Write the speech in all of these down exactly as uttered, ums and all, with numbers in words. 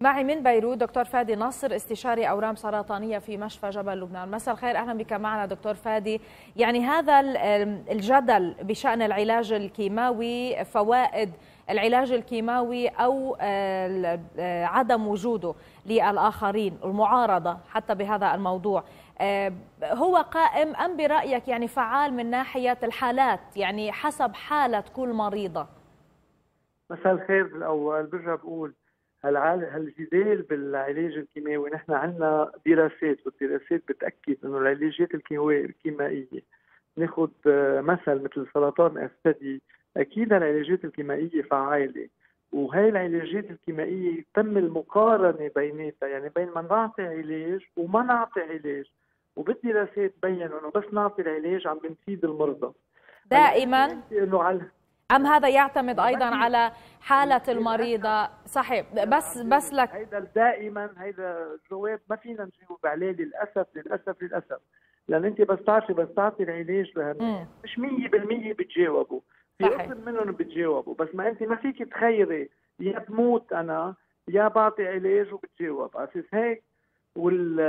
معي من بيروت دكتور فادي نصر، استشاري أورام سرطانية في مشفى جبل لبنان. مساء الخير، أهلا بك معنا دكتور فادي. يعني هذا الجدل بشأن العلاج الكيماوي، فوائد العلاج الكيماوي أو عدم وجوده للآخرين، المعارضة حتى بهذا الموضوع، هو قائم أم برأيك يعني فعال من ناحية الحالات، يعني حسب حالة كل مريضة؟ مساء الخير. بالأول برجع بقول هالجدال بالعلاج الكيماوي، نحن عندنا دراسات والدراسات بتأكد انه العلاجات الكيميائية، ناخذ مثل مثل سرطان الثدي، اكيد العلاجات الكيميائية فعالة، وهي العلاجات الكيميائية تم المقارنة بيناتها، يعني بين ما نعطي علاج وما نعطي علاج، وبالدراسات بينوا انه بس نعطي العلاج عم بنفيد المرضى دائما. انه على أم هذا يعتمد أيضا على حالة المريضة؟ صحيح. بس بس لك هيدا دائما، هيدا الجواب ما فينا نجاوب عليه للأسف للأسف للأسف، لأن أنت بس تعرفي بس تعطي العلاج لهالناس مش مية بالمية بتجاوبوا، في قسم منهم بتجاوبوا، بس ما أنت ما فيك تخيري يا بموت أنا يا بعطي علاج وبتجاوب. أساس هيك وال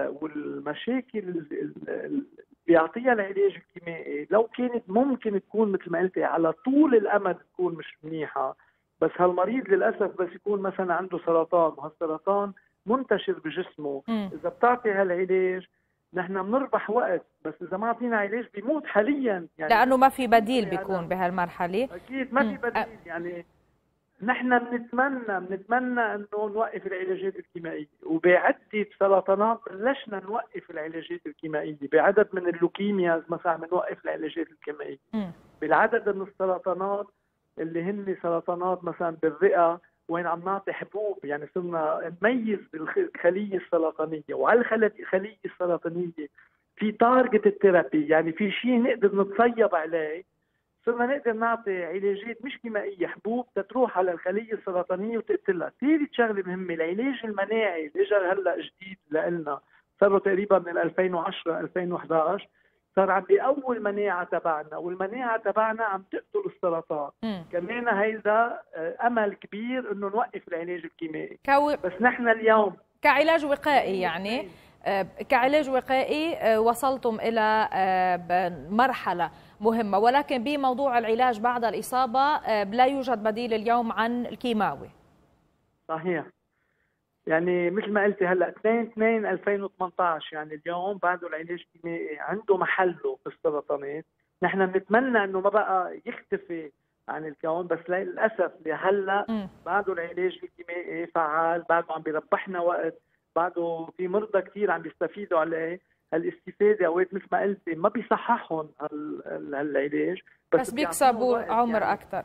والمشاكل اللي بيعطيها العلاج الكيميائي لو كانت ممكن تكون مثل ما قلتي على طول الامد تكون مش منيحه، بس هالمريض للاسف بس يكون مثلا عنده سرطان وهالسرطان منتشر بجسمه، م. اذا بتعطي هالعلاج نحن بنربح وقت، بس اذا ما اعطينا علاج بيموت حاليا، يعني لانه ما في بديل بيكون بهالمرحله. اكيد ما في بديل. يعني نحن بنتمنى بنتمنى انه نوقف العلاجات الكيميائيه، وبعده سرطانات بلشنا نوقف العلاجات الكيميائيه، بعدد من اللوكيمياز مثلا بنوقف العلاجات الكيميائيه، بالعدد من السرطانات اللي هن سرطانات مثلا بالرئه وين عم نعطي حبوب، يعني صرنا نميز بالخليه السرطانيه، وعلى الخليه السرطانيه في تارجت الثيرابي، يعني في شيء نقدر نتصيب عليه، صرنا نقدر نعطي علاجات مش كيميائيه، حبوب تتروح على الخليه السرطانيه وتقتلها. ثالث شغله مهمه العلاج المناعي اللي اجى هلا جديد لنا، صار تقريبا من ألفين وعشرة ألفين وإحدى عشر، صار عم بيقوي المناعه تبعنا، والمناعه تبعنا عم تقتل السرطان. م. كمان هيدا امل كبير انه نوقف العلاج الكيميائي. كو... بس نحن اليوم كعلاج وقائي، يعني كعلاج وقائي وصلتم إلى مرحلة مهمة، ولكن بموضوع العلاج بعد الإصابة لا يوجد بديل اليوم عن الكيماوي. صحيح. يعني مثل ما قلتي هلا اثنين اثنين ألفين وثمانية عشر، يعني اليوم بعده العلاج الكيميائي عنده محله بالسرطانات، نحن بنتمنى انه ما بقى يختفي عن الكون، بس للاسف لهلا بعده العلاج الكيميائي فعال، بعده عم بيربحنا وقت، بعده في مرضى كثير عم بيستفيدوا عليه. هالاستفاده اوقات مثل ما قلتي ما بيصححهم هالعلاج، بس, بس بيكسبوا عمر يعني اكثر.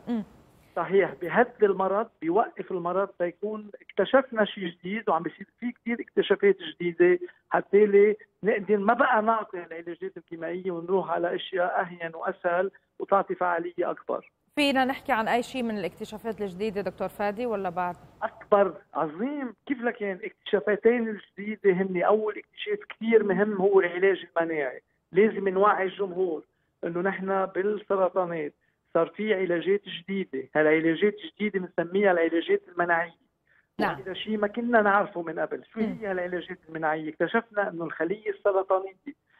صحيح، بيهدي المرض، بيوقف المرض، تيكون اكتشفنا شيء جديد، وعم بيصير في كثير اكتشافات جديده حتى لي نقدر ما بقى نعطي العلاجات الكيميائيه ونروح على اشياء اهين واسهل وتعطي فعاليه اكبر. فينا نحكي عن اي شيء من الاكتشافات الجديده دكتور فادي ولا بعد؟ اكبر عظيم كيف لك، يعني اكتشافاتين الجديده هن اول اكتشاف كثير مهم هو العلاج المناعي، لازم نوعي الجمهور انه نحن بالسرطانات صار في علاجات جديده، هالعلاجات الجديده بنسميها العلاجات المناعيه. نعم. وهذا شيء ما كنا نعرفه من قبل، شو هي العلاجات المناعيه؟ اكتشفنا انه الخليه السرطانيه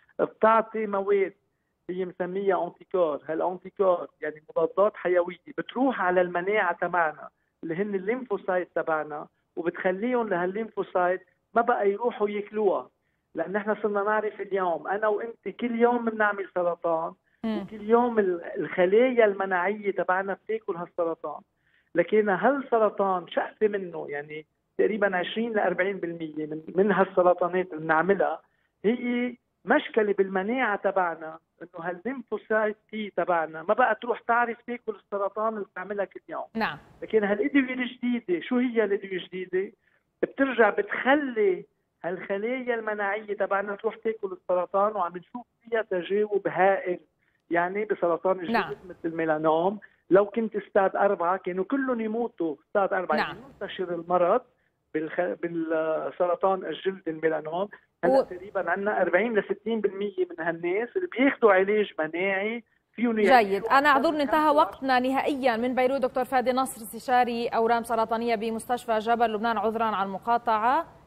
بتعطي مواد هي مسميها انتيكور، هالانتيكور يعني مضادات حيويه بتروح على المناعه تبعنا اللي هن الليمفوسايت تبعنا، وبتخليهم لهالليمفوسايت ما بقى يروحوا ياكلوها، لان احنا صرنا نعرف اليوم انا وانت كل يوم بنعمل سرطان، وكل يوم الخلايا المناعيه تبعنا بتاكل هالسرطان، لكن هالسرطان شقفه منه، يعني تقريبا عشرين ل أربعين بالمية من من هالسرطانات اللي بنعملها هي مشكله بالمناعه تبعنا، انه هالليمفوسايت تي تبعنا ما بقى تروح تعرف تاكل السرطان اللي بتعملها كل يوم. نعم. لكن هالادويه الجديده، شو هي الادويه الجديده؟ بترجع بتخلي هالخلايا المناعيه تبعنا تروح تاكل السرطان، وعم نشوف فيها تجاوب هائل، يعني بسرطان الجلد. نعم. مثل الميلانوم، لو كنت استاد أربعة كانوا كلهم يموتوا استاد أربعة. نعم. ينتشر المرض بالخ... بالسرطان الجلد الميلانوم. هلا و... تقريبا عندنا أربعين ل ستين بالمية من هالناس اللي بياخذوا علاج مناعي فيهم جيد. انا اعذرني انتهى وقتنا نهائيا. من بيروت دكتور فادي نصر، استشاري اورام سرطانيه بمستشفى جبل لبنان، عذرا عن المقاطعه.